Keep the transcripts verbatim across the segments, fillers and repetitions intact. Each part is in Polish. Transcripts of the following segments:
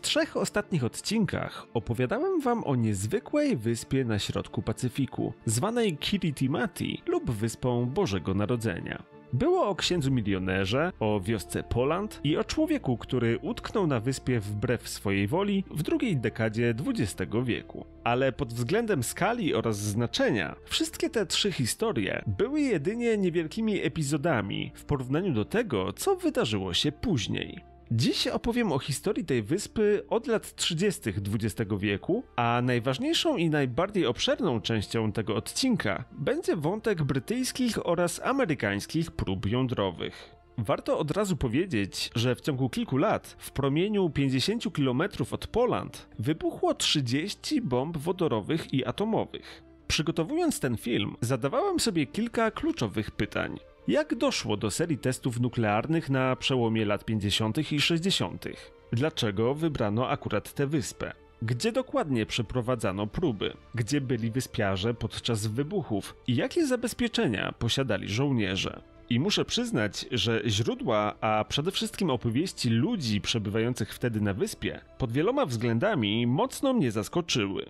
trzech ostatnich odcinkach opowiadałem wam o niezwykłej wyspie na środku Pacyfiku, zwanej Kiritimati lub Wyspą Bożego Narodzenia. Było o księdzu milionerze, o wiosce Poland i o człowieku, który utknął na wyspie wbrew swojej woli w drugiej dekadzie dwudziestego wieku. Ale pod względem skali oraz znaczenia, wszystkie te trzy historie były jedynie niewielkimi epizodami w porównaniu do tego, co wydarzyło się później. Dziś opowiem o historii tej wyspy od lat trzydziestych dwudziestego wieku, a najważniejszą i najbardziej obszerną częścią tego odcinka będzie wątek brytyjskich oraz amerykańskich prób jądrowych. Warto od razu powiedzieć, że w ciągu kilku lat, w promieniu pięćdziesięciu kilometrów od Poland, wybuchło trzydzieści bomb wodorowych i atomowych. Przygotowując ten film, zadawałem sobie kilka kluczowych pytań. Jak doszło do serii testów nuklearnych na przełomie lat pięćdziesiątych i sześćdziesiątych? Dlaczego wybrano akurat tę wyspę? Gdzie dokładnie przeprowadzano próby? Gdzie byli wyspiarze podczas wybuchów? I jakie zabezpieczenia posiadali żołnierze? I muszę przyznać, że źródła, a przede wszystkim opowieści ludzi przebywających wtedy na wyspie, pod wieloma względami mocno mnie zaskoczyły.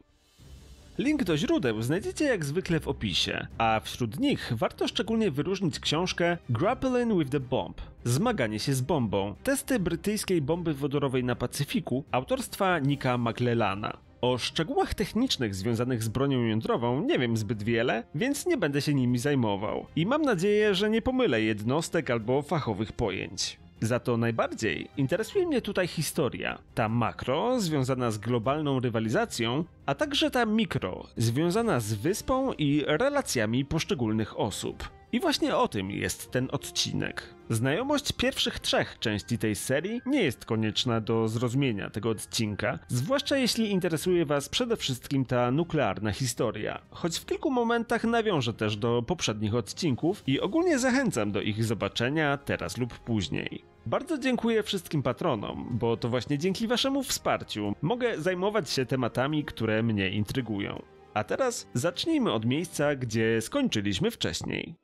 Link do źródeł znajdziecie jak zwykle w opisie, a wśród nich warto szczególnie wyróżnić książkę Grappling with the Bomb – Zmaganie się z bombą – testy brytyjskiej bomby wodorowej na Pacyfiku autorstwa Nicka McClellana. O szczegółach technicznych związanych z bronią jądrową nie wiem zbyt wiele, więc nie będę się nimi zajmował. I mam nadzieję, że nie pomylę jednostek albo fachowych pojęć. Za to najbardziej interesuje mnie tutaj historia, ta makro związana z globalną rywalizacją, a także ta mikro związana z wyspą i relacjami poszczególnych osób. I właśnie o tym jest ten odcinek. Znajomość pierwszych trzech części tej serii nie jest konieczna do zrozumienia tego odcinka, zwłaszcza jeśli interesuje was przede wszystkim ta nuklearna historia, choć w kilku momentach nawiążę też do poprzednich odcinków i ogólnie zachęcam do ich zobaczenia teraz lub później. Bardzo dziękuję wszystkim patronom, bo to właśnie dzięki waszemu wsparciu mogę zajmować się tematami, które mnie intrygują. A teraz zacznijmy od miejsca, gdzie skończyliśmy wcześniej.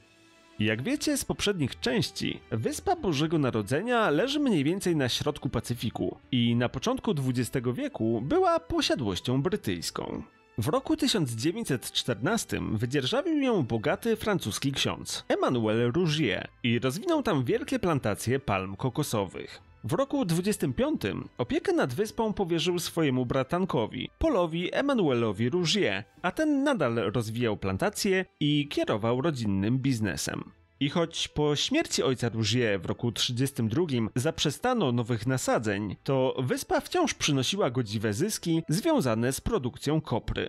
Jak wiecie z poprzednich części, Wyspa Bożego Narodzenia leży mniej więcej na środku Pacyfiku i na początku dwudziestego wieku była posiadłością brytyjską. W roku tysiąc dziewięćset czternastym wydzierżawił ją bogaty francuski ksiądz Emmanuel Rougier i rozwinął tam wielkie plantacje palm kokosowych. W roku dwudziestym piątym opiekę nad wyspą powierzył swojemu bratankowi, Paulowi Emmanuelowi Rougier, a ten nadal rozwijał plantacje i kierował rodzinnym biznesem. I choć po śmierci ojca Rougier w roku trzydziestym drugim zaprzestano nowych nasadzeń, to wyspa wciąż przynosiła godziwe zyski związane z produkcją kopry.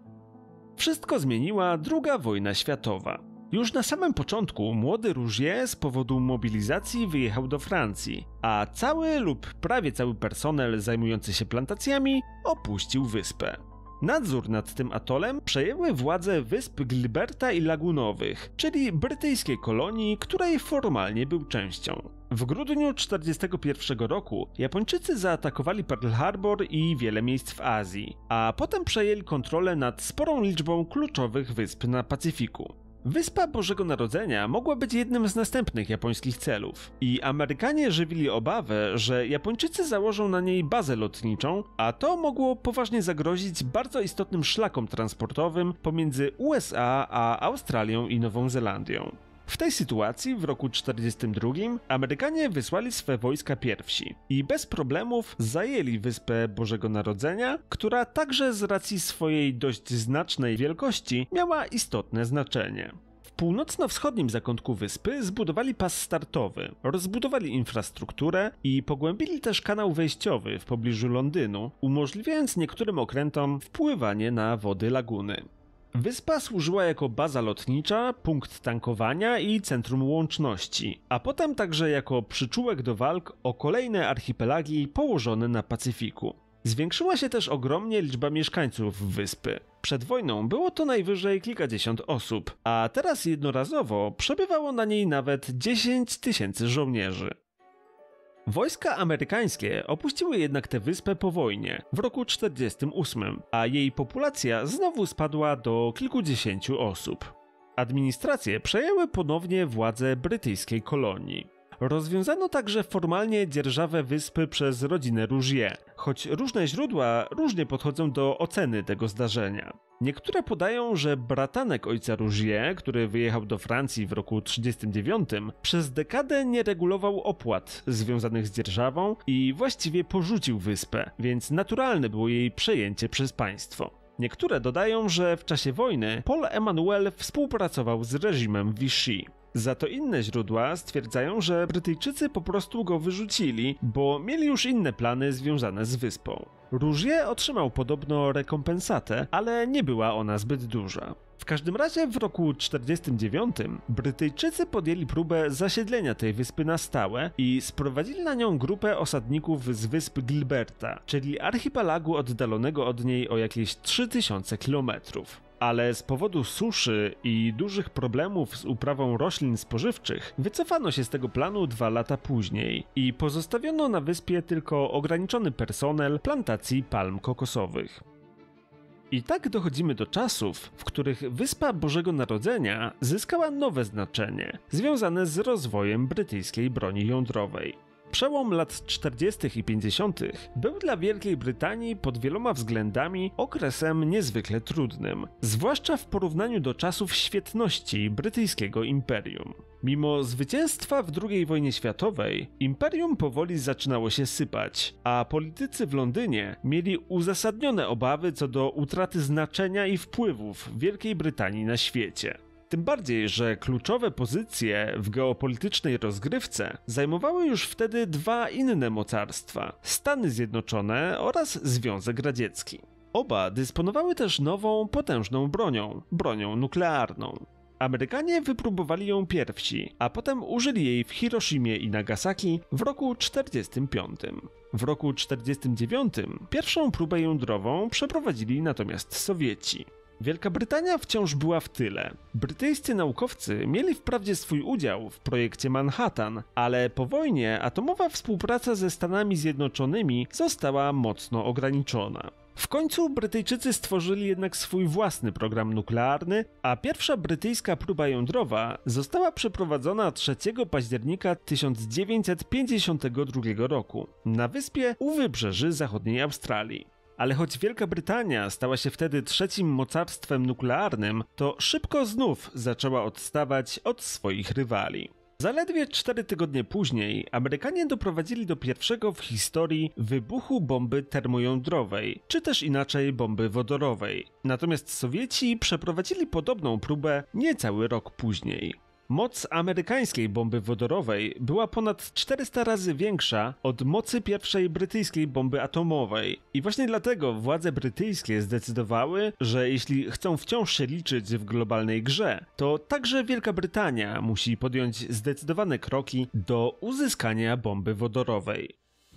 Wszystko zmieniła druga wojna światowa. Już na samym początku młody Rougier z powodu mobilizacji wyjechał do Francji, a cały lub prawie cały personel zajmujący się plantacjami opuścił wyspę. Nadzór nad tym atolem przejęły władze wysp Gilberta i Lagunowych, czyli brytyjskiej kolonii, której formalnie był częścią. W grudniu tysiąc dziewięćset czterdziestego pierwszego roku Japończycy zaatakowali Pearl Harbor i wiele miejsc w Azji, a potem przejęli kontrolę nad sporą liczbą kluczowych wysp na Pacyfiku. Wyspa Bożego Narodzenia mogła być jednym z następnych japońskich celów i Amerykanie żywili obawę, że Japończycy założą na niej bazę lotniczą, a to mogło poważnie zagrozić bardzo istotnym szlakom transportowym pomiędzy U S A a Australią i Nową Zelandią. W tej sytuacji w roku czterdziestym drugim Amerykanie wysłali swe wojska pierwsi i bez problemów zajęli Wyspę Bożego Narodzenia, która także z racji swojej dość znacznej wielkości miała istotne znaczenie. W północno-wschodnim zakątku wyspy zbudowali pas startowy, rozbudowali infrastrukturę i pogłębili też kanał wejściowy w pobliżu Londynu, umożliwiając niektórym okrętom wpływanie na wody laguny. Wyspa służyła jako baza lotnicza, punkt tankowania i centrum łączności, a potem także jako przyczółek do walk o kolejne archipelagi położone na Pacyfiku. Zwiększyła się też ogromnie liczba mieszkańców wyspy. Przed wojną było to najwyżej kilkadziesiąt osób, a teraz jednorazowo przebywało na niej nawet dziesięć tysięcy żołnierzy. Wojska amerykańskie opuściły jednak tę wyspę po wojnie w roku czterdziestym ósmym, a jej populacja znowu spadła do kilkudziesięciu osób. Administrację przejęły ponownie władze brytyjskiej kolonii. Rozwiązano także formalnie dzierżawę wyspy przez rodzinę Rougier, choć różne źródła różnie podchodzą do oceny tego zdarzenia. Niektóre podają, że bratanek ojca Rougier, który wyjechał do Francji w roku tysiąc dziewięćset trzydziestym dziewiątym, przez dekadę nie regulował opłat związanych z dzierżawą i właściwie porzucił wyspę, więc naturalne było jej przejęcie przez państwo. Niektóre dodają, że w czasie wojny Paul Emanuel współpracował z reżimem Vichy. Za to inne źródła stwierdzają, że Brytyjczycy po prostu go wyrzucili, bo mieli już inne plany związane z wyspą. Rougier otrzymał podobno rekompensatę, ale nie była ona zbyt duża. W każdym razie w roku tysiąc dziewięćset czterdziestym dziewiątym Brytyjczycy podjęli próbę zasiedlenia tej wyspy na stałe i sprowadzili na nią grupę osadników z wysp Gilberta, czyli archipelagu oddalonego od niej o jakieś trzy tysiące kilometrów. Ale z powodu suszy i dużych problemów z uprawą roślin spożywczych wycofano się z tego planu dwa lata później i pozostawiono na wyspie tylko ograniczony personel plantacji palm kokosowych. I tak dochodzimy do czasów, w których Wyspa Bożego Narodzenia zyskała nowe znaczenie, związane z rozwojem brytyjskiej broni jądrowej. Przełom lat czterdziestych i pięćdziesiątych był dla Wielkiej Brytanii pod wieloma względami okresem niezwykle trudnym, zwłaszcza w porównaniu do czasów świetności brytyjskiego imperium. Mimo zwycięstwa w drugiej wojnie światowej, imperium powoli zaczynało się sypać, a politycy w Londynie mieli uzasadnione obawy co do utraty znaczenia i wpływów Wielkiej Brytanii na świecie. Tym bardziej, że kluczowe pozycje w geopolitycznej rozgrywce zajmowały już wtedy dwa inne mocarstwa – Stany Zjednoczone oraz Związek Radziecki. Oba dysponowały też nową, potężną bronią – bronią nuklearną. Amerykanie wypróbowali ją pierwsi, a potem użyli jej w Hiroshimie i Nagasaki w roku czterdziestym piątym. W roku czterdziestym dziewiątym pierwszą próbę jądrową przeprowadzili natomiast Sowieci. Wielka Brytania wciąż była w tyle. Brytyjscy naukowcy mieli wprawdzie swój udział w projekcie Manhattan, ale po wojnie atomowa współpraca ze Stanami Zjednoczonymi została mocno ograniczona. W końcu Brytyjczycy stworzyli jednak swój własny program nuklearny, a pierwsza brytyjska próba jądrowa została przeprowadzona trzeciego października tysiąc dziewięćset pięćdziesiątego drugiego roku na wyspie u wybrzeży zachodniej Australii. Ale choć Wielka Brytania stała się wtedy trzecim mocarstwem nuklearnym, to szybko znów zaczęła odstawać od swoich rywali. Zaledwie cztery tygodnie później Amerykanie doprowadzili do pierwszego w historii wybuchu bomby termojądrowej, czy też inaczej bomby wodorowej. Natomiast Sowieci przeprowadzili podobną próbę niecały rok później. Moc amerykańskiej bomby wodorowej była ponad czterysta razy większa od mocy pierwszej brytyjskiej bomby atomowej. I właśnie dlatego władze brytyjskie zdecydowały, że jeśli chcą wciąż się liczyć w globalnej grze, to także Wielka Brytania musi podjąć zdecydowane kroki do uzyskania bomby wodorowej.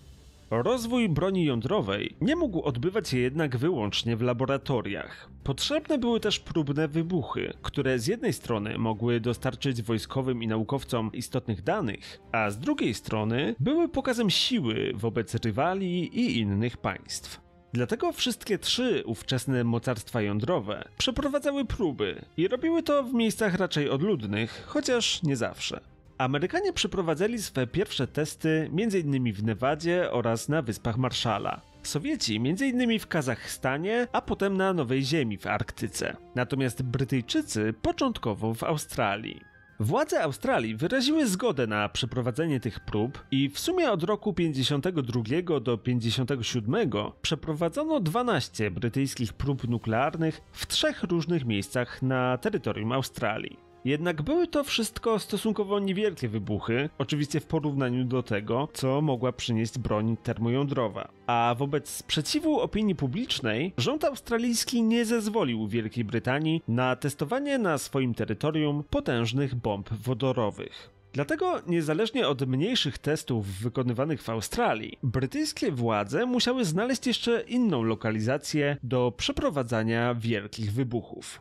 Rozwój broni jądrowej nie mógł odbywać się jednak wyłącznie w laboratoriach. Potrzebne były też próbne wybuchy, które z jednej strony mogły dostarczyć wojskowym i naukowcom istotnych danych, a z drugiej strony były pokazem siły wobec rywali i innych państw. Dlatego wszystkie trzy ówczesne mocarstwa jądrowe przeprowadzały próby i robiły to w miejscach raczej odludnych, chociaż nie zawsze. Amerykanie przeprowadzali swe pierwsze testy m.in. w Nevadzie oraz na Wyspach Marshalla. Sowieci m.in. w Kazachstanie, a potem na Nowej Ziemi w Arktyce. Natomiast Brytyjczycy początkowo w Australii. Władze Australii wyraziły zgodę na przeprowadzenie tych prób i w sumie od roku pięćdziesiątego drugiego do pięćdziesiątego siódmego przeprowadzono dwanaście brytyjskich prób nuklearnych w trzech różnych miejscach na terytorium Australii. Jednak były to wszystko stosunkowo niewielkie wybuchy, oczywiście w porównaniu do tego, co mogła przynieść broń termojądrowa. A wobec sprzeciwu opinii publicznej, rząd australijski nie zezwolił Wielkiej Brytanii na testowanie na swoim terytorium potężnych bomb wodorowych. Dlatego, niezależnie od mniejszych testów wykonywanych w Australii, brytyjskie władze musiały znaleźć jeszcze inną lokalizację do przeprowadzania wielkich wybuchów.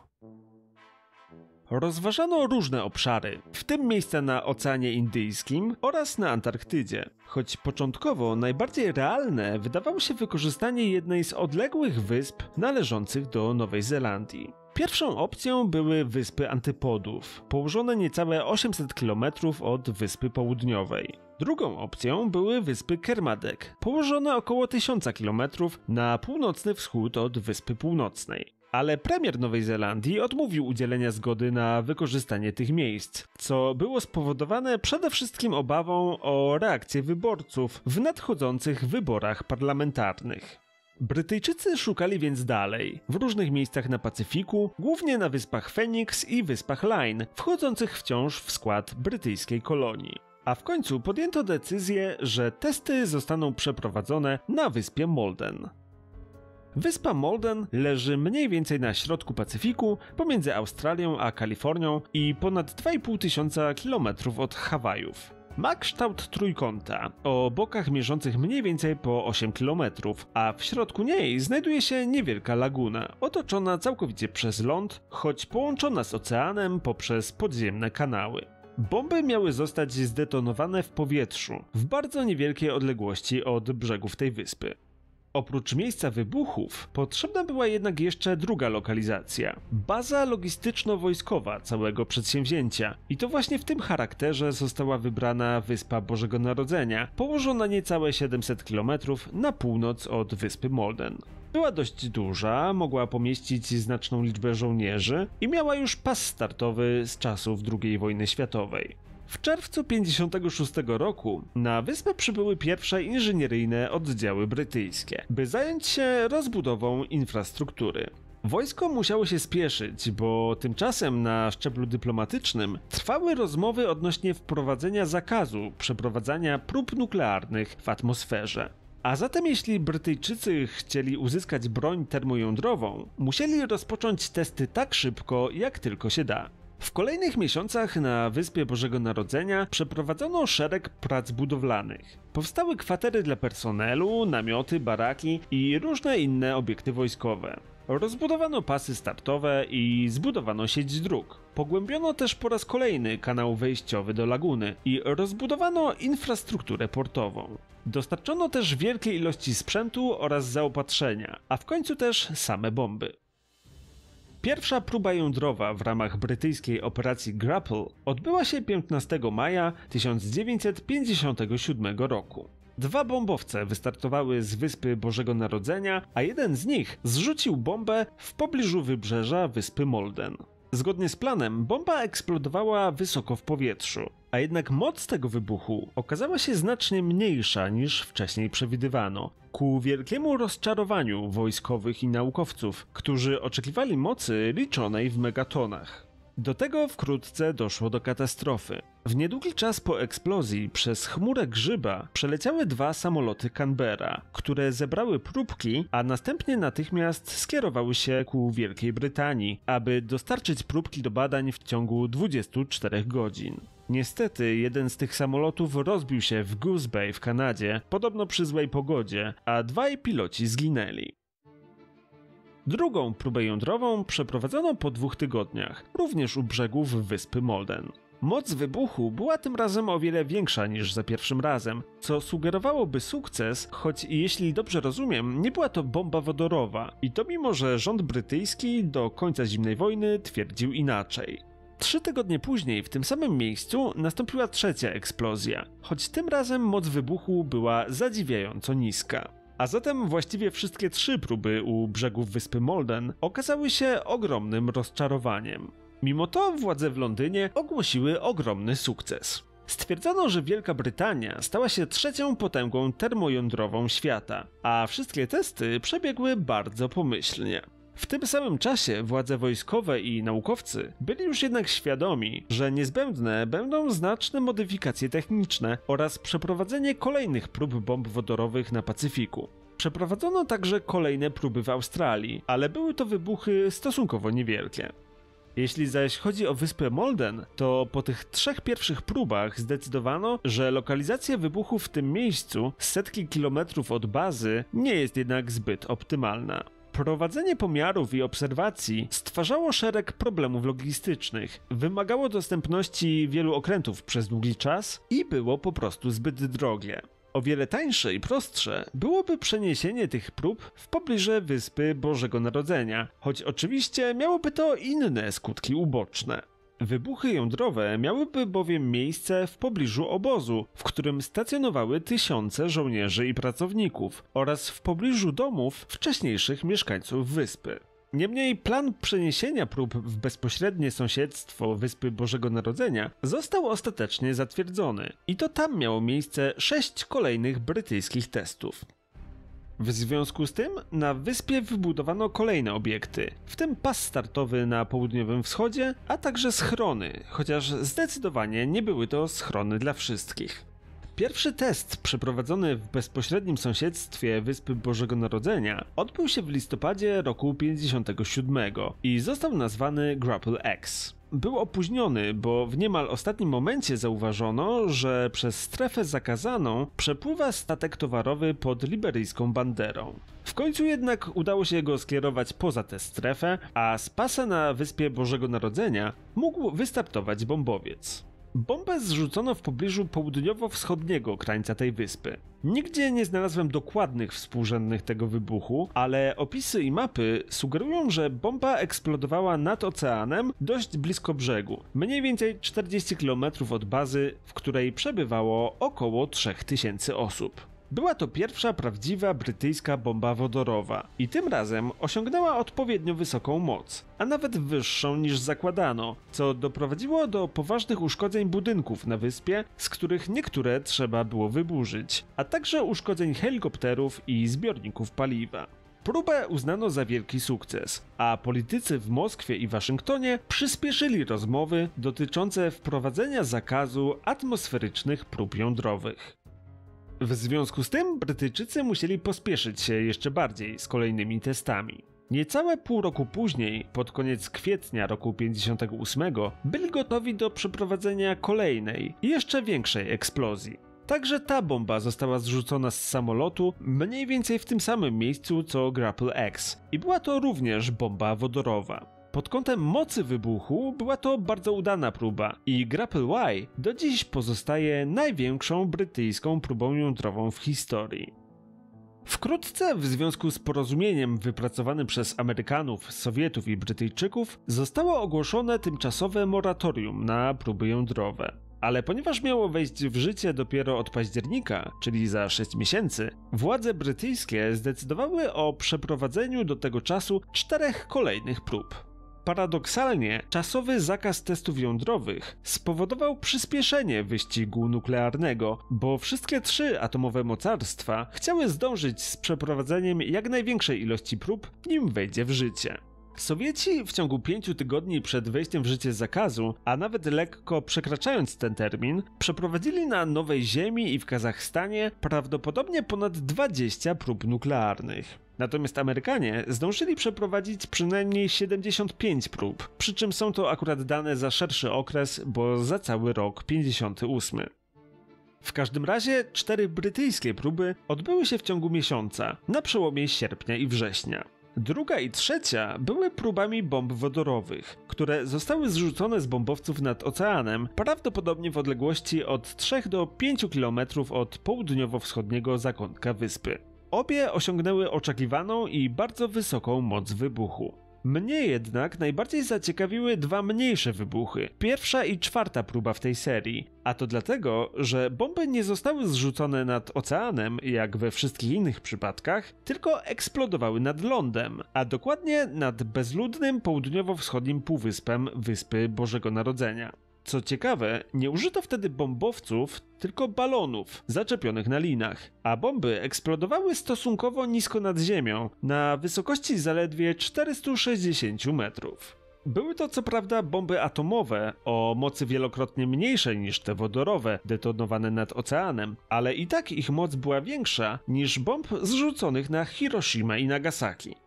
Rozważano różne obszary, w tym miejsca na Oceanie Indyjskim oraz na Antarktydzie, choć początkowo najbardziej realne wydawało się wykorzystanie jednej z odległych wysp należących do Nowej Zelandii. Pierwszą opcją były wyspy Antypodów, położone niecałe osiemset kilometrów od wyspy południowej. Drugą opcją były wyspy Kermadec, położone około tysiąc kilometrów na północny wschód od wyspy północnej. Ale premier Nowej Zelandii odmówił udzielenia zgody na wykorzystanie tych miejsc, co było spowodowane przede wszystkim obawą o reakcję wyborców w nadchodzących wyborach parlamentarnych. Brytyjczycy szukali więc dalej, w różnych miejscach na Pacyfiku, głównie na wyspach Phoenix i wyspach Line, wchodzących wciąż w skład brytyjskiej kolonii. A w końcu podjęto decyzję, że testy zostaną przeprowadzone na wyspie Malden. Wyspa Malden leży mniej więcej na środku Pacyfiku, pomiędzy Australią a Kalifornią i ponad dwa i pół tysiąca kilometrów od Hawajów. Ma kształt trójkąta, o bokach mierzących mniej więcej po osiem kilometrów, a w środku niej znajduje się niewielka laguna, otoczona całkowicie przez ląd, choć połączona z oceanem poprzez podziemne kanały. Bomby miały zostać zdetonowane w powietrzu, w bardzo niewielkiej odległości od brzegów tej wyspy. Oprócz miejsca wybuchów, potrzebna była jednak jeszcze druga lokalizacja. Baza logistyczno-wojskowa całego przedsięwzięcia. I to właśnie w tym charakterze została wybrana Wyspa Bożego Narodzenia, położona niecałe siedemset kilometrów na północ od wyspy Malden. Była dość duża, mogła pomieścić znaczną liczbę żołnierzy i miała już pas startowy z czasów drugiej wojny światowej. W czerwcu tysiąc dziewięćset pięćdziesiątego szóstego roku na wyspę przybyły pierwsze inżynieryjne oddziały brytyjskie, by zająć się rozbudową infrastruktury. Wojsko musiało się spieszyć, bo tymczasem na szczeblu dyplomatycznym trwały rozmowy odnośnie wprowadzenia zakazu przeprowadzania prób nuklearnych w atmosferze. A zatem jeśli Brytyjczycy chcieli uzyskać broń termojądrową, musieli rozpocząć testy tak szybko, jak tylko się da. W kolejnych miesiącach na Wyspie Bożego Narodzenia przeprowadzono szereg prac budowlanych. Powstały kwatery dla personelu, namioty, baraki i różne inne obiekty wojskowe. Rozbudowano pasy startowe i zbudowano sieć dróg. Pogłębiono też po raz kolejny kanał wejściowy do laguny i rozbudowano infrastrukturę portową. Dostarczono też wielkie ilości sprzętu oraz zaopatrzenia, a w końcu też same bomby. Pierwsza próba jądrowa w ramach brytyjskiej operacji Grapple odbyła się piętnastego maja tysiąc dziewięćset pięćdziesiątego siódmego roku. Dwa bombowce wystartowały z Wyspy Bożego Narodzenia, a jeden z nich zrzucił bombę w pobliżu wybrzeża wyspy Malden. Zgodnie z planem bomba eksplodowała wysoko w powietrzu, a jednak moc tego wybuchu okazała się znacznie mniejsza niż wcześniej przewidywano, ku wielkiemu rozczarowaniu wojskowych i naukowców, którzy oczekiwali mocy liczonej w megatonach. Do tego wkrótce doszło do katastrofy. W niedługi czas po eksplozji przez chmurę grzyba przeleciały dwa samoloty Canberra, które zebrały próbki, a następnie natychmiast skierowały się ku Wielkiej Brytanii, aby dostarczyć próbki do badań w ciągu dwudziestu czterech godzin. Niestety, jeden z tych samolotów rozbił się w Goose Bay w Kanadzie, podobno przy złej pogodzie, a dwaj piloci zginęli. Drugą próbę jądrową przeprowadzono po dwóch tygodniach, również u brzegów wyspy Malden. Moc wybuchu była tym razem o wiele większa niż za pierwszym razem, co sugerowałoby sukces, choć jeśli dobrze rozumiem, nie była to bomba wodorowa i to mimo, że rząd brytyjski do końca zimnej wojny twierdził inaczej. Trzy tygodnie później w tym samym miejscu nastąpiła trzecia eksplozja, choć tym razem moc wybuchu była zadziwiająco niska. A zatem właściwie wszystkie trzy próby u brzegów wyspy Malden okazały się ogromnym rozczarowaniem. Mimo to władze w Londynie ogłosiły ogromny sukces. Stwierdzono, że Wielka Brytania stała się trzecią potęgą termojądrową świata, a wszystkie testy przebiegły bardzo pomyślnie. W tym samym czasie władze wojskowe i naukowcy byli już jednak świadomi, że niezbędne będą znaczne modyfikacje techniczne oraz przeprowadzenie kolejnych prób bomb wodorowych na Pacyfiku. Przeprowadzono także kolejne próby w Australii, ale były to wybuchy stosunkowo niewielkie. Jeśli zaś chodzi o wyspę Malden, to po tych trzech pierwszych próbach zdecydowano, że lokalizacja wybuchu w tym miejscu, setki kilometrów od bazy, nie jest jednak zbyt optymalna. Prowadzenie pomiarów i obserwacji stwarzało szereg problemów logistycznych, wymagało dostępności wielu okrętów przez długi czas i było po prostu zbyt drogie. O wiele tańsze i prostsze byłoby przeniesienie tych prób w pobliżu Wyspy Bożego Narodzenia, choć oczywiście miałoby to inne skutki uboczne. Wybuchy jądrowe miałyby bowiem miejsce w pobliżu obozu, w którym stacjonowały tysiące żołnierzy i pracowników, oraz w pobliżu domów wcześniejszych mieszkańców wyspy. Niemniej plan przeniesienia prób w bezpośrednie sąsiedztwo Wyspy Bożego Narodzenia został ostatecznie zatwierdzony i to tam miało miejsce sześć kolejnych brytyjskich testów. W związku z tym na wyspie wybudowano kolejne obiekty, w tym pas startowy na południowym wschodzie, a także schrony, chociaż zdecydowanie nie były to schrony dla wszystkich. Pierwszy test przeprowadzony w bezpośrednim sąsiedztwie Wyspy Bożego Narodzenia odbył się w listopadzie roku pięćdziesiątego siódmego i został nazwany Grapple X. Był opóźniony, bo w niemal ostatnim momencie zauważono, że przez strefę zakazaną przepływa statek towarowy pod liberyjską banderą. W końcu jednak udało się go skierować poza tę strefę, a z pasa na Wyspie Bożego Narodzenia mógł wystartować bombowiec. Bombę zrzucono w pobliżu południowo-wschodniego krańca tej wyspy. Nigdzie nie znalazłem dokładnych współrzędnych tego wybuchu, ale opisy i mapy sugerują, że bomba eksplodowała nad oceanem dość blisko brzegu, mniej więcej czterdzieści kilometrów od bazy, w której przebywało około trzech tysięcy osób. Była to pierwsza prawdziwa brytyjska bomba wodorowa i tym razem osiągnęła odpowiednio wysoką moc, a nawet wyższą niż zakładano, co doprowadziło do poważnych uszkodzeń budynków na wyspie, z których niektóre trzeba było wyburzyć, a także uszkodzeń helikopterów i zbiorników paliwa. Próbę uznano za wielki sukces, a politycy w Moskwie i Waszyngtonie przyspieszyli rozmowy dotyczące wprowadzenia zakazu atmosferycznych prób jądrowych. W związku z tym Brytyjczycy musieli pospieszyć się jeszcze bardziej z kolejnymi testami. Niecałe pół roku później, pod koniec kwietnia roku pięćdziesiątego ósmego, byli gotowi do przeprowadzenia kolejnej, jeszcze większej eksplozji. Także ta bomba została zrzucona z samolotu mniej więcej w tym samym miejscu co Grapple X i była to również bomba wodorowa. Pod kątem mocy wybuchu była to bardzo udana próba i Grapple Y do dziś pozostaje największą brytyjską próbą jądrową w historii. Wkrótce, w związku z porozumieniem wypracowanym przez Amerykanów, Sowietów i Brytyjczyków, zostało ogłoszone tymczasowe moratorium na próby jądrowe. Ale ponieważ miało wejść w życie dopiero od października, czyli za sześć miesięcy, władze brytyjskie zdecydowały o przeprowadzeniu do tego czasu czterech kolejnych prób. Paradoksalnie, czasowy zakaz testów jądrowych spowodował przyspieszenie wyścigu nuklearnego, bo wszystkie trzy atomowe mocarstwa chciały zdążyć z przeprowadzeniem jak największej ilości prób, nim wejdzie w życie. Sowieci w ciągu pięciu tygodni przed wejściem w życie zakazu, a nawet lekko przekraczając ten termin, przeprowadzili na Nowej Ziemi i w Kazachstanie prawdopodobnie ponad dwadzieścia prób nuklearnych. Natomiast Amerykanie zdążyli przeprowadzić przynajmniej siedemdziesiąt pięć prób, przy czym są to akurat dane za szerszy okres, bo za cały rok pięćdziesiąty ósmy. W każdym razie cztery brytyjskie próby odbyły się w ciągu miesiąca, na przełomie sierpnia i września. Druga i trzecia były próbami bomb wodorowych, które zostały zrzucone z bombowców nad oceanem, prawdopodobnie w odległości od trzech do pięciu kilometrów od południowo-wschodniego zakątka wyspy. Obie osiągnęły oczekiwaną i bardzo wysoką moc wybuchu. Mnie jednak najbardziej zaciekawiły dwa mniejsze wybuchy, pierwsza i czwarta próba w tej serii, a to dlatego, że bomby nie zostały zrzucone nad oceanem, jak we wszystkich innych przypadkach, tylko eksplodowały nad lądem, a dokładnie nad bezludnym południowo-wschodnim półwyspem Wyspy Bożego Narodzenia. Co ciekawe, nie użyto wtedy bombowców, tylko balonów zaczepionych na linach, a bomby eksplodowały stosunkowo nisko nad ziemią, na wysokości zaledwie czterystu sześćdziesięciu metrów. Były to co prawda bomby atomowe, o mocy wielokrotnie mniejszej niż te wodorowe, detonowane nad oceanem, ale i tak ich moc była większa niż bomb zrzuconych na Hiroshimę i Nagasaki.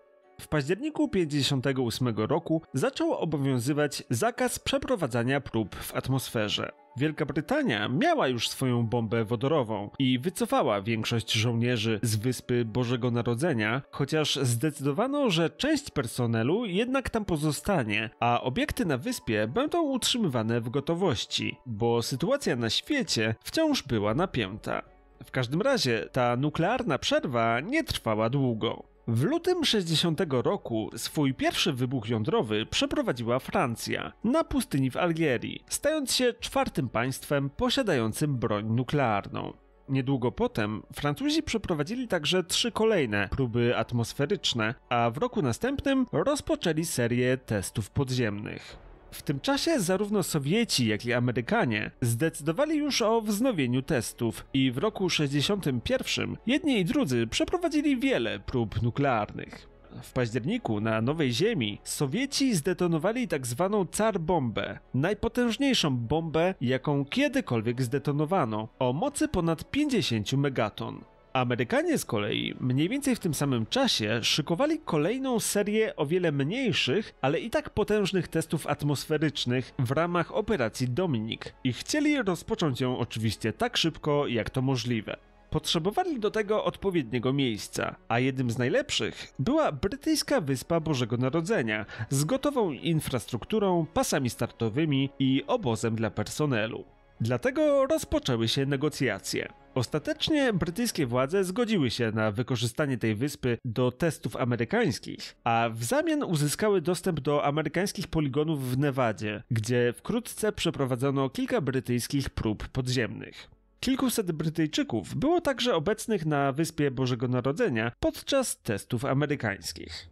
W październiku pięćdziesiątego ósmego roku zaczął obowiązywać zakaz przeprowadzania prób w atmosferze. Wielka Brytania miała już swoją bombę wodorową i wycofała większość żołnierzy z Wyspy Bożego Narodzenia, chociaż zdecydowano, że część personelu jednak tam pozostanie, a obiekty na wyspie będą utrzymywane w gotowości, bo sytuacja na świecie wciąż była napięta. W każdym razie ta nuklearna przerwa nie trwała długo. W lutym sześćdziesiątego roku swój pierwszy wybuch jądrowy przeprowadziła Francja na pustyni w Algierii, stając się czwartym państwem posiadającym broń nuklearną. Niedługo potem Francuzi przeprowadzili także trzy kolejne próby atmosferyczne, a w roku następnym rozpoczęli serię testów podziemnych. W tym czasie zarówno Sowieci, jak i Amerykanie zdecydowali już o wznowieniu testów i w roku sześćdziesiątym pierwszym jedni i drudzy przeprowadzili wiele prób nuklearnych. W październiku na Nowej Ziemi Sowieci zdetonowali tak zwaną Car bombę, najpotężniejszą bombę, jaką kiedykolwiek zdetonowano, o mocy ponad pięćdziesiąt megaton. Amerykanie z kolei mniej więcej w tym samym czasie szykowali kolejną serię o wiele mniejszych, ale i tak potężnych testów atmosferycznych w ramach operacji Dominik i chcieli rozpocząć ją oczywiście tak szybko, jak to możliwe. Potrzebowali do tego odpowiedniego miejsca, a jednym z najlepszych była brytyjska Wyspa Bożego Narodzenia z gotową infrastrukturą, pasami startowymi i obozem dla personelu. Dlatego rozpoczęły się negocjacje. Ostatecznie brytyjskie władze zgodziły się na wykorzystanie tej wyspy do testów amerykańskich, a w zamian uzyskały dostęp do amerykańskich poligonów w Nevadzie, gdzie wkrótce przeprowadzono kilka brytyjskich prób podziemnych. Kilkuset Brytyjczyków było także obecnych na Wyspie Bożego Narodzenia podczas testów amerykańskich.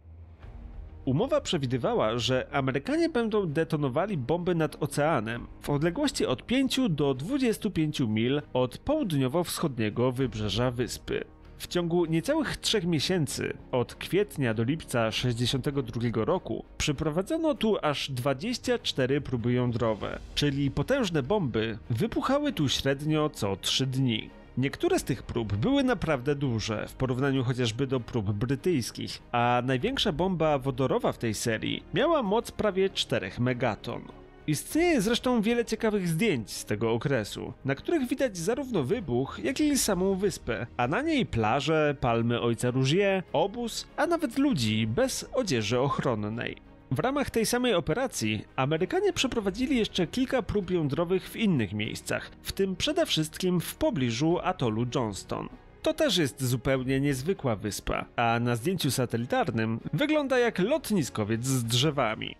Umowa przewidywała, że Amerykanie będą detonowali bomby nad oceanem w odległości od pięciu do dwudziestu pięciu mil od południowo-wschodniego wybrzeża wyspy. W ciągu niecałych trzech miesięcy, od kwietnia do lipca sześćdziesiątego drugiego roku, przeprowadzono tu aż dwadzieścia cztery próby jądrowe, czyli potężne bomby wybuchały tu średnio co trzy dni. Niektóre z tych prób były naprawdę duże, w porównaniu chociażby do prób brytyjskich, a największa bomba wodorowa w tej serii miała moc prawie czterech megaton. Istnieje zresztą wiele ciekawych zdjęć z tego okresu, na których widać zarówno wybuch, jak i samą wyspę, a na niej plaże, palmy ojca Rougier, obóz, a nawet ludzi bez odzieży ochronnej. W ramach tej samej operacji Amerykanie przeprowadzili jeszcze kilka prób jądrowych w innych miejscach, w tym przede wszystkim w pobliżu atolu Johnston. To też jest zupełnie niezwykła wyspa, a na zdjęciu satelitarnym wygląda jak lotniskowiec z drzewami.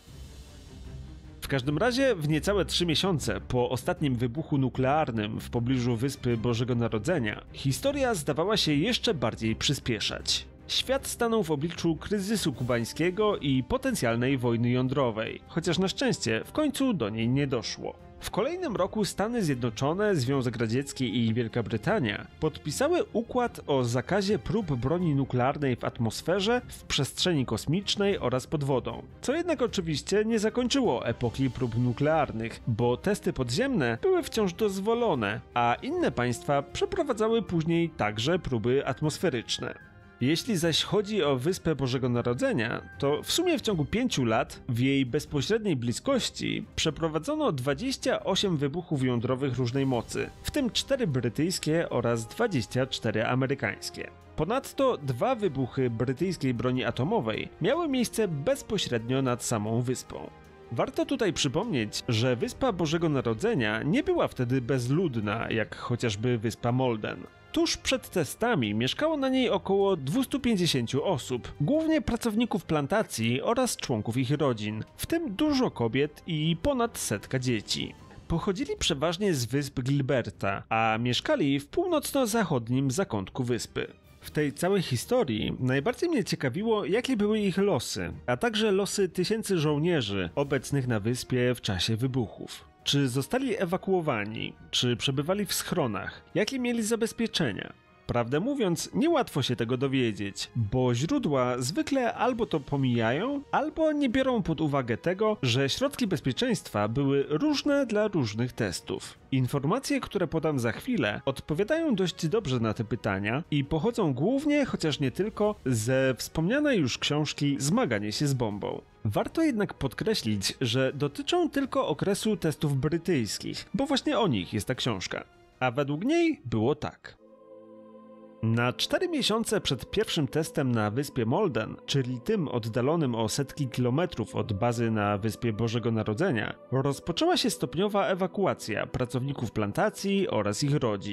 W każdym razie w niecałe trzy miesiące po ostatnim wybuchu nuklearnym w pobliżu Wyspy Bożego Narodzenia historia zdawała się jeszcze bardziej przyspieszać. Świat stanął w obliczu kryzysu kubańskiego i potencjalnej wojny jądrowej, chociaż na szczęście w końcu do niej nie doszło. W kolejnym roku Stany Zjednoczone, Związek Radziecki i Wielka Brytania podpisały układ o zakazie prób broni nuklearnej w atmosferze, w przestrzeni kosmicznej oraz pod wodą. Co jednak oczywiście nie zakończyło epoki prób nuklearnych, bo testy podziemne były wciąż dozwolone, a inne państwa przeprowadzały później także próby atmosferyczne. Jeśli zaś chodzi o Wyspę Bożego Narodzenia, to w sumie w ciągu pięciu lat w jej bezpośredniej bliskości przeprowadzono dwadzieścia osiem wybuchów jądrowych różnej mocy, w tym cztery brytyjskie oraz dwadzieścia cztery amerykańskie. Ponadto dwa wybuchy brytyjskiej broni atomowej miały miejsce bezpośrednio nad samą wyspą. Warto tutaj przypomnieć, że Wyspa Bożego Narodzenia nie była wtedy bezludna, jak chociażby Wyspa Molden. Tuż przed testami mieszkało na niej około dwieście pięćdziesiąt osób, głównie pracowników plantacji oraz członków ich rodzin, w tym dużo kobiet i ponad setka dzieci. Pochodzili przeważnie z wysp Gilberta, a mieszkali w północno-zachodnim zakątku wyspy. W tej całej historii najbardziej mnie ciekawiło, jakie były ich losy, a także losy tysięcy żołnierzy obecnych na wyspie w czasie wybuchów. Czy zostali ewakuowani? Czy przebywali w schronach? Jakie mieli zabezpieczenia? Prawdę mówiąc, niełatwo się tego dowiedzieć, bo źródła zwykle albo to pomijają, albo nie biorą pod uwagę tego, że środki bezpieczeństwa były różne dla różnych testów. Informacje, które podam za chwilę, odpowiadają dość dobrze na te pytania i pochodzą głównie, chociaż nie tylko, ze wspomnianej już książki Zmaganie się z bombą. Warto jednak podkreślić, że dotyczą tylko okresu testów brytyjskich, bo właśnie o nich jest ta książka. A według niej było tak. Na cztery miesiące przed pierwszym testem na wyspie Molden, czyli tym oddalonym o setki kilometrów od bazy na Wyspie Bożego Narodzenia, rozpoczęła się stopniowa ewakuacja pracowników plantacji oraz ich rodzin.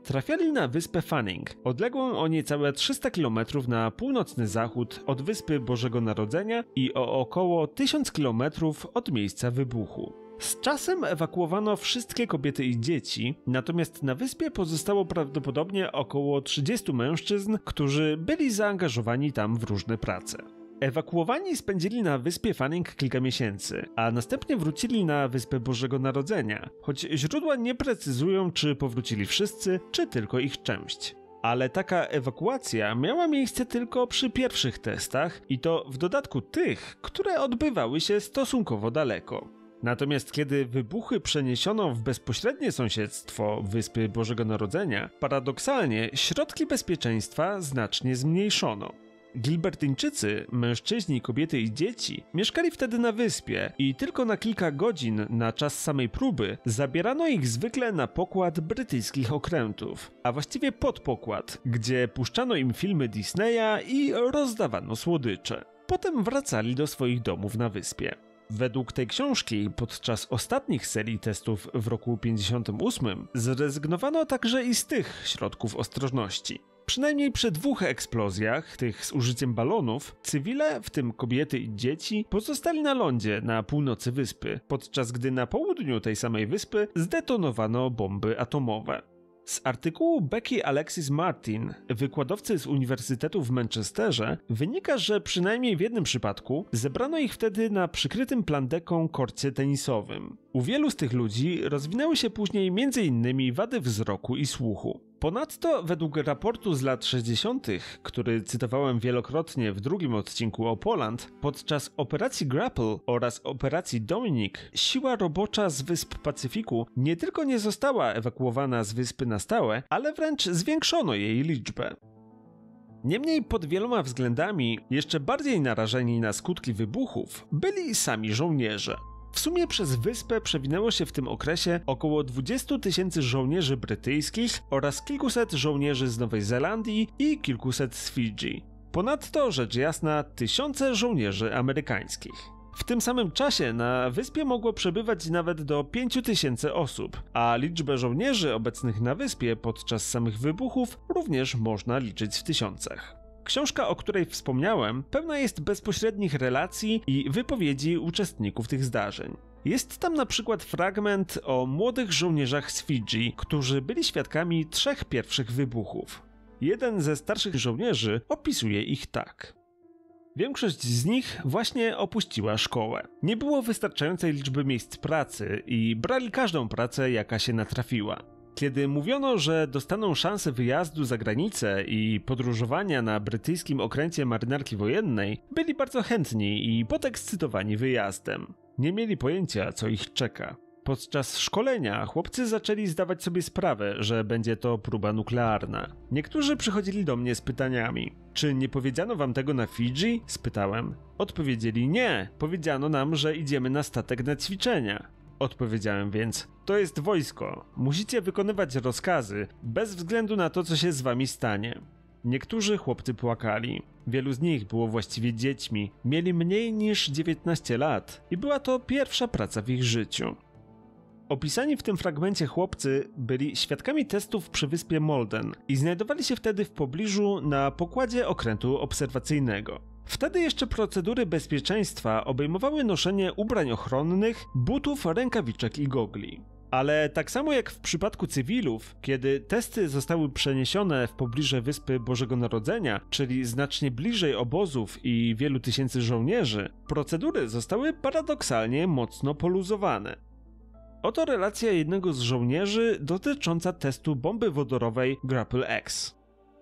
trafiali na wyspę Fanning, odległą o niecałe trzysta kilometrów na północny zachód od wyspy Bożego Narodzenia i o około tysiąc kilometrów od miejsca wybuchu. Z czasem ewakuowano wszystkie kobiety i dzieci, natomiast na wyspie pozostało prawdopodobnie około trzydziestu mężczyzn, którzy byli zaangażowani tam w różne prace. Ewakuowani spędzili na wyspie Fanning kilka miesięcy, a następnie wrócili na wyspę Bożego Narodzenia, choć źródła nie precyzują, czy powrócili wszyscy, czy tylko ich część. Ale taka ewakuacja miała miejsce tylko przy pierwszych testach i to w dodatku tych, które odbywały się stosunkowo daleko. Natomiast kiedy wybuchy przeniesiono w bezpośrednie sąsiedztwo wyspy Bożego Narodzenia, paradoksalnie środki bezpieczeństwa znacznie zmniejszono. Gilbertyńczycy, mężczyźni, kobiety i dzieci mieszkali wtedy na wyspie i tylko na kilka godzin na czas samej próby zabierano ich zwykle na pokład brytyjskich okrętów, a właściwie pod pokład, gdzie puszczano im filmy Disneya i rozdawano słodycze. Potem wracali do swoich domów na wyspie. Według tej książki podczas ostatnich serii testów w roku pięćdziesiątym ósmym zrezygnowano także i z tych środków ostrożności. Przynajmniej przy dwóch eksplozjach, tych z użyciem balonów, cywile, w tym kobiety i dzieci, pozostali na lądzie na północy wyspy, podczas gdy na południu tej samej wyspy zdetonowano bomby atomowe. Z artykułu Becky Alexis Martin, wykładowcy z Uniwersytetu w Manchesterze, wynika, że przynajmniej w jednym przypadku zebrano ich wtedy na przykrytym plandeką korcie tenisowym. U wielu z tych ludzi rozwinęły się później między innymi wady wzroku i słuchu. Ponadto według raportu z lat sześćdziesiątych, który cytowałem wielokrotnie w drugim odcinku o Poland, podczas operacji Grapple oraz operacji Dominic siła robocza z wysp Pacyfiku nie tylko nie została ewakuowana z wyspy na stałe, ale wręcz zwiększono jej liczbę. Niemniej pod wieloma względami jeszcze bardziej narażeni na skutki wybuchów byli sami żołnierze. W sumie przez wyspę przewinęło się w tym okresie około dwudziestu tysięcy żołnierzy brytyjskich oraz kilkuset żołnierzy z Nowej Zelandii i kilkuset z Fidżi. Ponadto, rzecz jasna, tysiące żołnierzy amerykańskich. W tym samym czasie na wyspie mogło przebywać nawet do pięciu tysięcy osób, a liczbę żołnierzy obecnych na wyspie podczas samych wybuchów również można liczyć w tysiącach. Książka, o której wspomniałem, pełna jest bezpośrednich relacji i wypowiedzi uczestników tych zdarzeń. Jest tam na przykład fragment o młodych żołnierzach z Fidżi, którzy byli świadkami trzech pierwszych wybuchów. Jeden ze starszych żołnierzy opisuje ich tak. Większość z nich właśnie opuściła szkołę. Nie było wystarczającej liczby miejsc pracy i brali każdą pracę, jaka się natrafiła. Kiedy mówiono, że dostaną szansę wyjazdu za granicę i podróżowania na brytyjskim okręcie marynarki wojennej, byli bardzo chętni i podekscytowani wyjazdem. Nie mieli pojęcia, co ich czeka. Podczas szkolenia chłopcy zaczęli zdawać sobie sprawę, że będzie to próba nuklearna. Niektórzy przychodzili do mnie z pytaniami. Czy nie powiedziano wam tego na Fidżi? Spytałem. Odpowiedzieli nie, powiedziano nam, że idziemy na statek na ćwiczenia. Odpowiedziałem więc, to jest wojsko, musicie wykonywać rozkazy, bez względu na to, co się z wami stanie. Niektórzy chłopcy płakali, wielu z nich było właściwie dziećmi, mieli mniej niż dziewiętnaście lat i była to pierwsza praca w ich życiu. Opisani w tym fragmencie chłopcy byli świadkami testów przy wyspie Malden i znajdowali się wtedy w pobliżu na pokładzie okrętu obserwacyjnego. Wtedy jeszcze procedury bezpieczeństwa obejmowały noszenie ubrań ochronnych, butów, rękawiczek i gogli. Ale tak samo jak w przypadku cywilów, kiedy testy zostały przeniesione w pobliże wyspy Bożego Narodzenia, czyli znacznie bliżej obozów i wielu tysięcy żołnierzy, procedury zostały paradoksalnie mocno poluzowane. Oto relacja jednego z żołnierzy dotycząca testu bomby wodorowej Grapple X.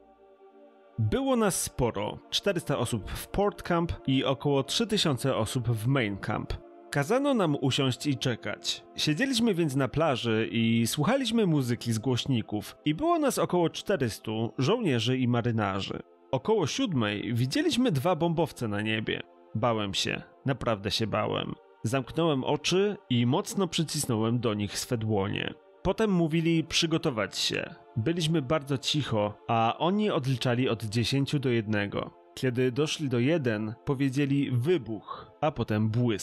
Było nas sporo, czterysta osób w Port Camp i około trzy tysiące osób w Main Camp. Kazano nam usiąść i czekać. Siedzieliśmy więc na plaży i słuchaliśmy muzyki z głośników i było nas około czterystu żołnierzy i marynarzy. Około siódmej widzieliśmy dwa bombowce na niebie. Bałem się, naprawdę się bałem. Zamknąłem oczy i mocno przycisnąłem do nich swe dłonie. Potem mówili przygotować się. Byliśmy bardzo cicho, a oni odliczali od dziesięciu do jednego. Kiedy doszli do jeden, powiedzieli wybuch, a potem błysk.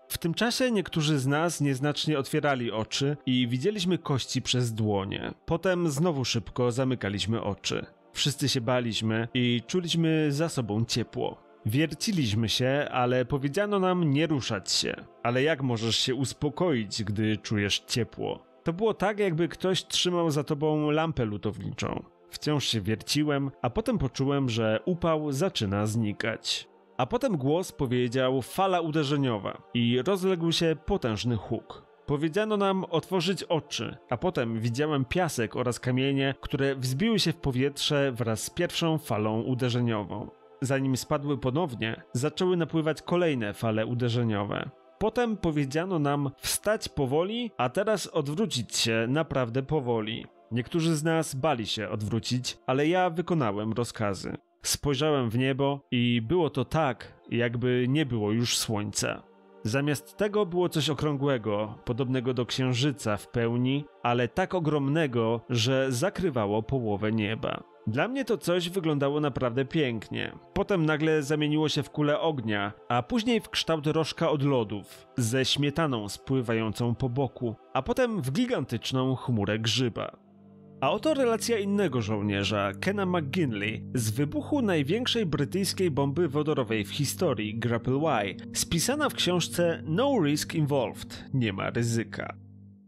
W tym czasie niektórzy z nas nieznacznie otwierali oczy i widzieliśmy kości przez dłonie. Potem znowu szybko zamykaliśmy oczy. Wszyscy się baliśmy i czuliśmy za sobą ciepło. Wierciliśmy się, ale powiedziano nam nie ruszać się. Ale jak możesz się uspokoić, gdy czujesz ciepło? To było tak, jakby ktoś trzymał za tobą lampę lutowniczą. Wciąż się wierciłem, a potem poczułem, że upał zaczyna znikać. A potem głos powiedział fala uderzeniowa i rozległ się potężny huk. Powiedziano nam otworzyć oczy, a potem widziałem piasek oraz kamienie, które wzbiły się w powietrze wraz z pierwszą falą uderzeniową. Zanim spadły ponownie, zaczęły napływać kolejne fale uderzeniowe. Potem powiedziano nam wstać powoli, a teraz odwrócić się naprawdę powoli. Niektórzy z nas bali się odwrócić, ale ja wykonałem rozkazy. Spojrzałem w niebo i było to tak, jakby nie było już słońca. Zamiast tego było coś okrągłego, podobnego do księżyca w pełni, ale tak ogromnego, że zakrywało połowę nieba. Dla mnie to coś wyglądało naprawdę pięknie. Potem nagle zamieniło się w kulę ognia, a później w kształt rożka od lodów, ze śmietaną spływającą po boku, a potem w gigantyczną chmurę grzyba. A oto relacja innego żołnierza, Kena McGinley, z wybuchu największej brytyjskiej bomby wodorowej w historii, Grapple Y, spisana w książce No Risk Involved, nie ma ryzyka.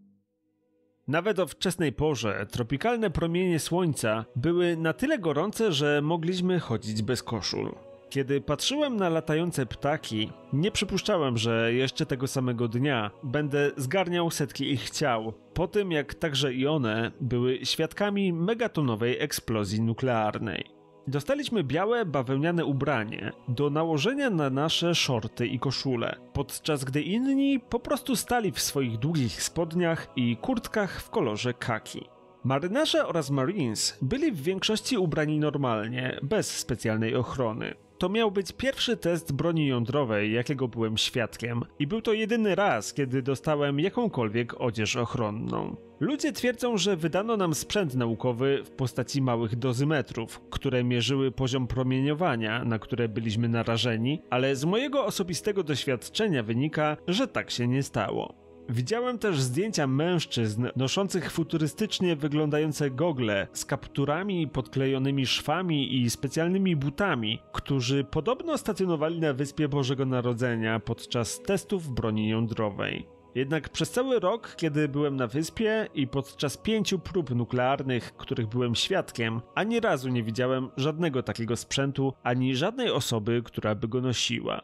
Nawet o wczesnej porze tropikalne promienie słońca były na tyle gorące, że mogliśmy chodzić bez koszul. Kiedy patrzyłem na latające ptaki, nie przypuszczałem, że jeszcze tego samego dnia będę zgarniał setki ich ciał, po tym jak także i one były świadkami megatonowej eksplozji nuklearnej. Dostaliśmy białe, bawełniane ubranie do nałożenia na nasze szorty i koszule, podczas gdy inni po prostu stali w swoich długich spodniach i kurtkach w kolorze kaki. Marynarze oraz Marines byli w większości ubrani normalnie, bez specjalnej ochrony. To miał być pierwszy test broni jądrowej, jakiego byłem świadkiem, i był to jedyny raz, kiedy dostałem jakąkolwiek odzież ochronną. Ludzie twierdzą, że wydano nam sprzęt naukowy w postaci małych dozymetrów, które mierzyły poziom promieniowania, na które byliśmy narażeni, ale z mojego osobistego doświadczenia wynika, że tak się nie stało. Widziałem też zdjęcia mężczyzn noszących futurystycznie wyglądające gogle z kapturami podklejonymi szwami i specjalnymi butami, którzy podobno stacjonowali na Wyspie Bożego Narodzenia podczas testów broni jądrowej. Jednak przez cały rok, kiedy byłem na wyspie i podczas pięciu prób nuklearnych, których byłem świadkiem, ani razu nie widziałem żadnego takiego sprzętu, ani żadnej osoby, która by go nosiła.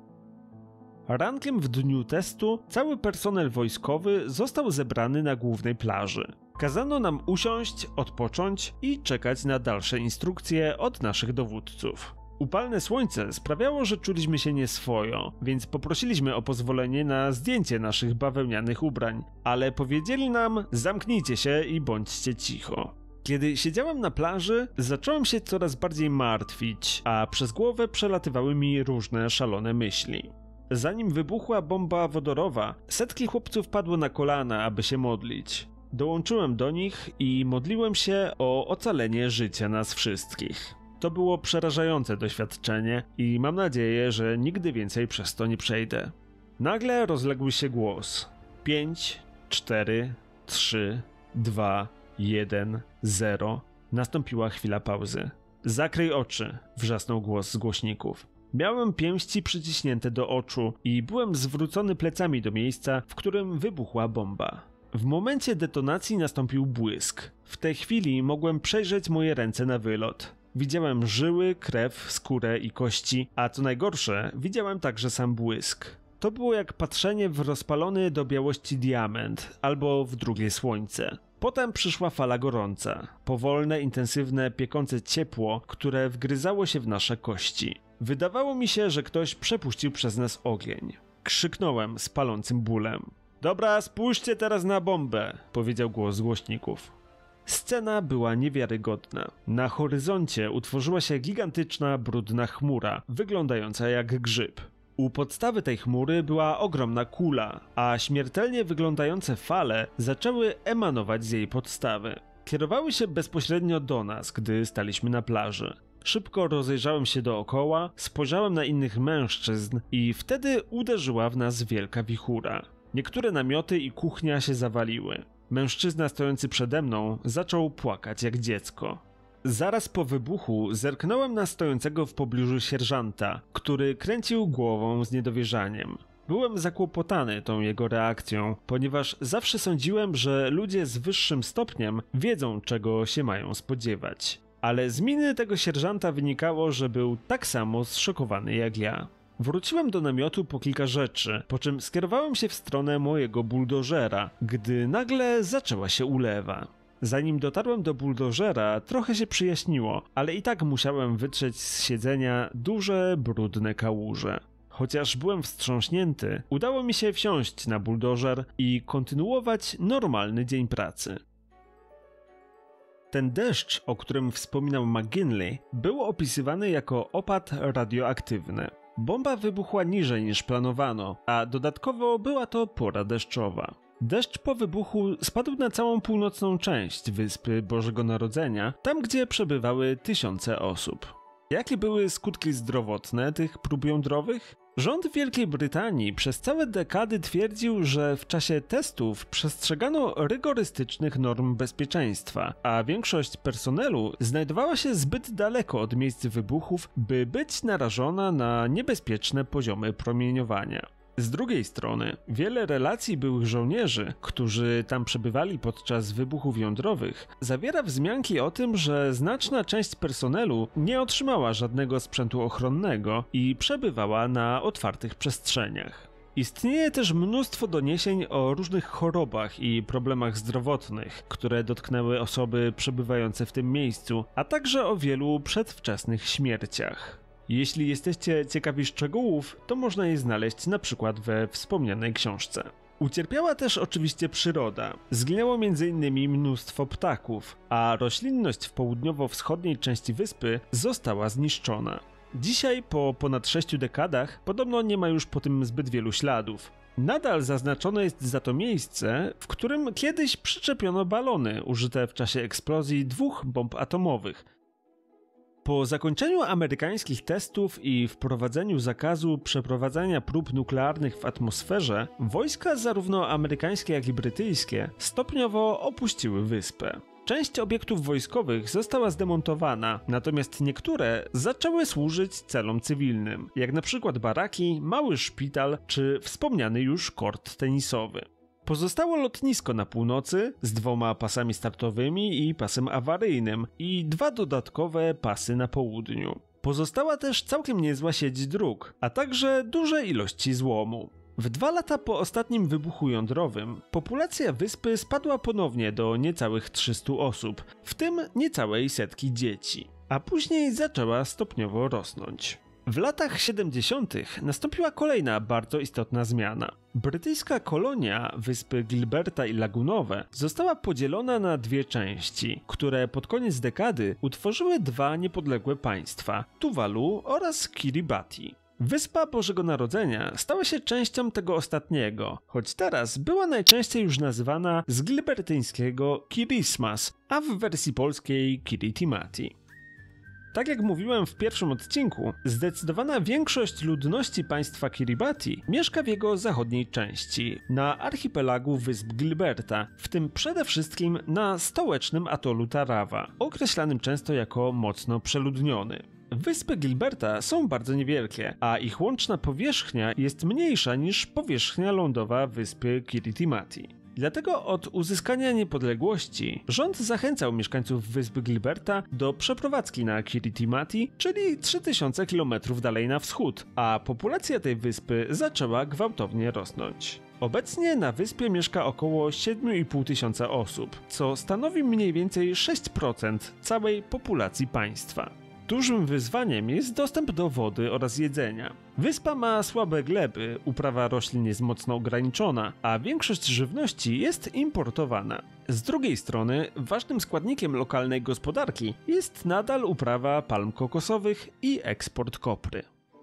Rankiem w dniu testu cały personel wojskowy został zebrany na głównej plaży. Kazano nam usiąść, odpocząć i czekać na dalsze instrukcje od naszych dowódców. Upalne słońce sprawiało, że czuliśmy się nieswojo, więc poprosiliśmy o pozwolenie na zdjęcie naszych bawełnianych ubrań, ale powiedzieli nam: zamknijcie się i bądźcie cicho. Kiedy siedziałem na plaży, zacząłem się coraz bardziej martwić, a przez głowę przelatywały mi różne szalone myśli. Zanim wybuchła bomba wodorowa, setki chłopców padło na kolana, aby się modlić. Dołączyłem do nich i modliłem się o ocalenie życia nas wszystkich. To było przerażające doświadczenie i mam nadzieję, że nigdy więcej przez to nie przejdę. Nagle rozległ się głos. pięć, cztery, trzy, dwa, jeden, zero. Nastąpiła chwila pauzy. Zakryj oczy, wrzasnął głos z głośników. Miałem pięści przyciśnięte do oczu i byłem zwrócony plecami do miejsca, w którym wybuchła bomba. W momencie detonacji nastąpił błysk. W tej chwili mogłem przejrzeć moje ręce na wylot. Widziałem żyły, krew, skórę i kości, a co najgorsze, widziałem także sam błysk. To było jak patrzenie w rozpalony do białości diament albo w drugie słońce. Potem przyszła fala gorąca. Powolne, intensywne, piekące ciepło, które wgryzało się w nasze kości. Wydawało mi się, że ktoś przepuścił przez nas ogień. Krzyknąłem z palącym bólem. Dobra, spójrzcie teraz na bombę, powiedział głos z głośników. Scena była niewiarygodna. Na horyzoncie utworzyła się gigantyczna, brudna chmura, wyglądająca jak grzyb. U podstawy tej chmury była ogromna kula, a śmiertelnie wyglądające fale zaczęły emanować z jej podstawy. Kierowały się bezpośrednio do nas, gdy staliśmy na plaży. Szybko rozejrzałem się dookoła, spojrzałem na innych mężczyzn i wtedy uderzyła w nas wielka wichura. Niektóre namioty i kuchnia się zawaliły. Mężczyzna stojący przede mną zaczął płakać jak dziecko. Zaraz po wybuchu zerknąłem na stojącego w pobliżu sierżanta, który kręcił głową z niedowierzaniem. Byłem zakłopotany tą jego reakcją, ponieważ zawsze sądziłem, że ludzie z wyższym stopniem wiedzą, czego się mają spodziewać. Ale z miny tego sierżanta wynikało, że był tak samo zszokowany jak ja. Wróciłem do namiotu po kilka rzeczy, po czym skierowałem się w stronę mojego buldożera, gdy nagle zaczęła się ulewa. Zanim dotarłem do buldożera, trochę się przyjaśniło, ale i tak musiałem wytrzeć z siedzenia duże, brudne kałuże. Chociaż byłem wstrząśnięty, udało mi się wsiąść na buldożer i kontynuować normalny dzień pracy. Ten deszcz, o którym wspominał McGinley, był opisywany jako opad radioaktywny. Bomba wybuchła niżej niż planowano, a dodatkowo była to pora deszczowa. Deszcz po wybuchu spadł na całą północną część Wyspy Bożego Narodzenia, tam gdzie przebywały tysiące osób. Jakie były skutki zdrowotne tych prób jądrowych? Rząd Wielkiej Brytanii przez całe dekady twierdził, że w czasie testów przestrzegano rygorystycznych norm bezpieczeństwa, a większość personelu znajdowała się zbyt daleko od miejsc wybuchów, by być narażona na niebezpieczne poziomy promieniowania. Z drugiej strony, wiele relacji byłych żołnierzy, którzy tam przebywali podczas wybuchów jądrowych, zawiera wzmianki o tym, że znaczna część personelu nie otrzymała żadnego sprzętu ochronnego i przebywała na otwartych przestrzeniach. Istnieje też mnóstwo doniesień o różnych chorobach i problemach zdrowotnych, które dotknęły osoby przebywające w tym miejscu, a także o wielu przedwczesnych śmierciach. Jeśli jesteście ciekawi szczegółów, to można je znaleźć na przykład we wspomnianej książce. Ucierpiała też oczywiście przyroda. Zginęło między innymi mnóstwo ptaków, a roślinność w południowo-wschodniej części wyspy została zniszczona. Dzisiaj, po ponad sześciu dekadach, podobno nie ma już po tym zbyt wielu śladów. Nadal zaznaczone jest za to miejsce, w którym kiedyś przyczepiono balony użyte w czasie eksplozji dwóch bomb atomowych. Po zakończeniu amerykańskich testów i wprowadzeniu zakazu przeprowadzania prób nuklearnych w atmosferze, wojska zarówno amerykańskie, jak i brytyjskie stopniowo opuściły wyspę. Część obiektów wojskowych została zdemontowana, natomiast niektóre zaczęły służyć celom cywilnym, jak na przykład baraki, mały szpital czy wspomniany już kort tenisowy. Pozostało lotnisko na północy z dwoma pasami startowymi i pasem awaryjnym i dwa dodatkowe pasy na południu. Pozostała też całkiem niezła sieć dróg, a także duże ilości złomu. W dwa lata po ostatnim wybuchu jądrowym populacja wyspy spadła ponownie do niecałych trzystu osób, w tym niecałej setki dzieci, a później zaczęła stopniowo rosnąć. W latach siedemdziesiątych nastąpiła kolejna bardzo istotna zmiana. Brytyjska kolonia wyspy Gilberta i Lagunowe została podzielona na dwie części, które pod koniec dekady utworzyły dwa niepodległe państwa – Tuwalu oraz Kiribati. Wyspa Bożego Narodzenia stała się częścią tego ostatniego, choć teraz była najczęściej już nazywana z gilbertyńskiego Kirismas, a w wersji polskiej Kiritimati. Tak jak mówiłem w pierwszym odcinku, zdecydowana większość ludności państwa Kiribati mieszka w jego zachodniej części, na archipelagu wysp Gilberta, w tym przede wszystkim na stołecznym atolu Tarawa, określanym często jako mocno przeludniony. Wyspy Gilberta są bardzo niewielkie, a ich łączna powierzchnia jest mniejsza niż powierzchnia lądowa wyspy Kiritimati. Dlatego od uzyskania niepodległości rząd zachęcał mieszkańców wyspy Gilberta do przeprowadzki na Kiritimati, czyli trzy tysiące kilometrów dalej na wschód, a populacja tej wyspy zaczęła gwałtownie rosnąć. Obecnie na wyspie mieszka około siedem i pół tysiąca osób, co stanowi mniej więcej sześć procent całej populacji państwa. Dużym wyzwaniem jest dostęp do wody oraz jedzenia. Wyspa ma słabe gleby, uprawa roślin jest mocno ograniczona, a większość żywności jest importowana. Z drugiej strony, ważnym składnikiem lokalnej gospodarki jest nadal uprawa palm kokosowych i eksport kopry.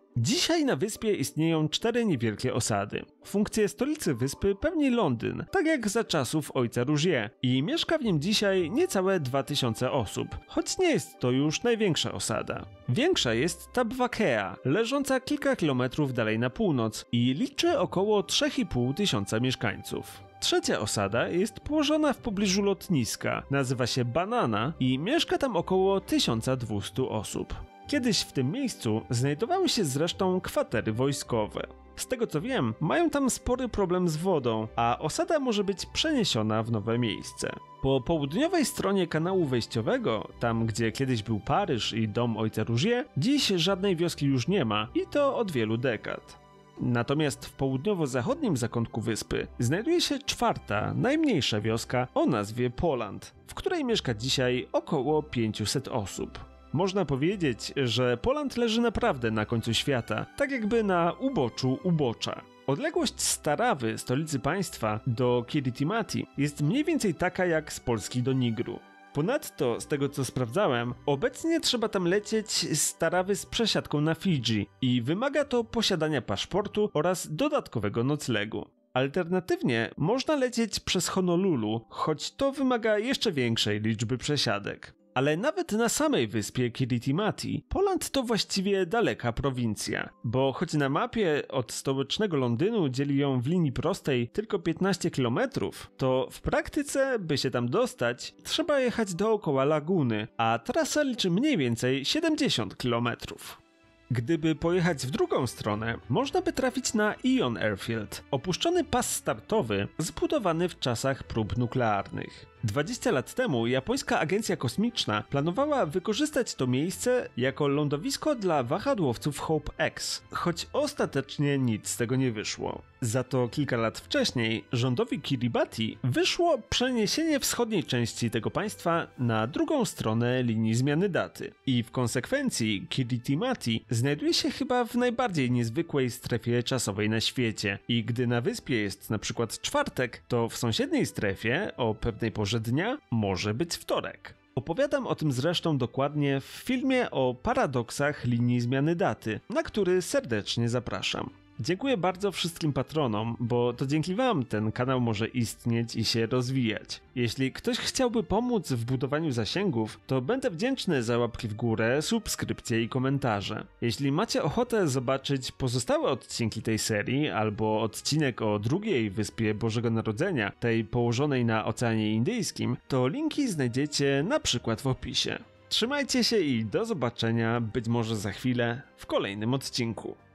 Dzisiaj na wyspie istnieją cztery niewielkie osady. Funkcję stolicy wyspy pełni Londyn, tak jak za czasów ojca Rougier, i mieszka w nim dzisiaj niecałe dwa tysiące osób, choć nie jest to już największa osada. Większa jest Tabwakea, leżąca kilka kilometrów dalej na północ i liczy około trzy i pół tysiąca mieszkańców. Trzecia osada jest położona w pobliżu lotniska, nazywa się Banana i mieszka tam około tysiąc dwieście osób. Kiedyś w tym miejscu znajdowały się zresztą kwatery wojskowe. Z tego co wiem, mają tam spory problem z wodą, a osada może być przeniesiona w nowe miejsce. Po południowej stronie kanału wejściowego, tam gdzie kiedyś był Paryż i dom ojca Rougier, dziś żadnej wioski już nie ma i to od wielu dekad. Natomiast w południowo-zachodnim zakątku wyspy znajduje się czwarta, najmniejsza wioska o nazwie Poland, w której mieszka dzisiaj około pięćset osób. Można powiedzieć, że Poland leży naprawdę na końcu świata, tak jakby na uboczu ubocza. Odległość z Tarawy, stolicy państwa, do Kiritimati jest mniej więcej taka jak z Polski do Nigru. Ponadto, z tego co sprawdzałem, obecnie trzeba tam lecieć z Tarawy z przesiadką na Fidżi i wymaga to posiadania paszportu oraz dodatkowego noclegu. Alternatywnie można lecieć przez Honolulu, choć to wymaga jeszcze większej liczby przesiadek. Ale nawet na samej wyspie Kiritimati, Poland to właściwie daleka prowincja, bo choć na mapie od stołecznego Londynu dzieli ją w linii prostej tylko piętnaście kilometrów, to w praktyce, by się tam dostać, trzeba jechać dookoła laguny, a trasa liczy mniej więcej siedemdziesiąt kilometrów. Gdyby pojechać w drugą stronę, można by trafić na Ion Airfield, opuszczony pas startowy zbudowany w czasach prób nuklearnych. dwadzieścia lat temu japońska agencja kosmiczna planowała wykorzystać to miejsce jako lądowisko dla wahadłowców Hope X, choć ostatecznie nic z tego nie wyszło. Za to kilka lat wcześniej rządowi Kiribati wyszło przeniesienie wschodniej części tego państwa na drugą stronę linii zmiany daty i w konsekwencji Kiritimati znajduje się chyba w najbardziej niezwykłej strefie czasowej na świecie i gdy na wyspie jest na przykład czwartek, to w sąsiedniej strefie o pewnej porze dnia może być wtorek. Opowiadam o tym zresztą dokładnie w filmie o paradoksach linii zmiany daty, na który serdecznie zapraszam. Dziękuję bardzo wszystkim patronom, bo to dzięki wam ten kanał może istnieć i się rozwijać. Jeśli ktoś chciałby pomóc w budowaniu zasięgów, to będę wdzięczny za łapki w górę, subskrypcje i komentarze. Jeśli macie ochotę zobaczyć pozostałe odcinki tej serii, albo odcinek o drugiej wyspie Bożego Narodzenia, tej położonej na Oceanie Indyjskim, to linki znajdziecie na przykład w opisie. Trzymajcie się i do zobaczenia, być może za chwilę, w kolejnym odcinku.